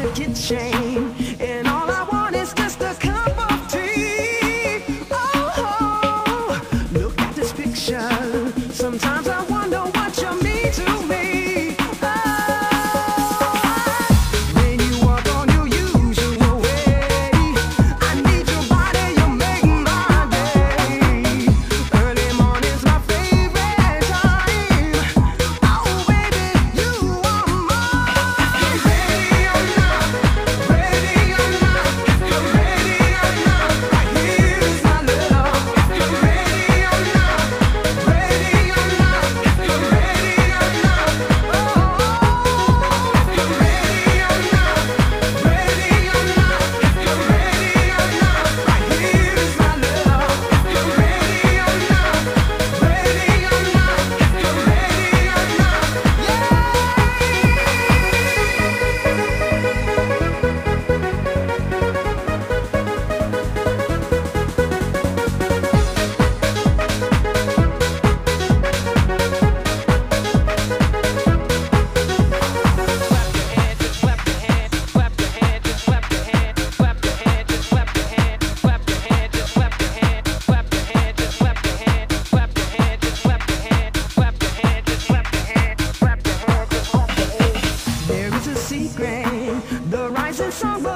the kitchen, and all I want is just a cup of tea. Oh, look at this picture. Sometimes I wonder what you mean to me. Oh, when you walk on your usual way, I need your body, you make my day. Early morning's my favorite time. Oh, baby, you are mine. Ready or not, ready or not, ready or not, right here is my love. Ready or not, ready or not, ready or not, oh, ready or not, ready or not, ready or not, right here is my love. Ready or not, ready or not, ready or not, there is a secret, the rising sun.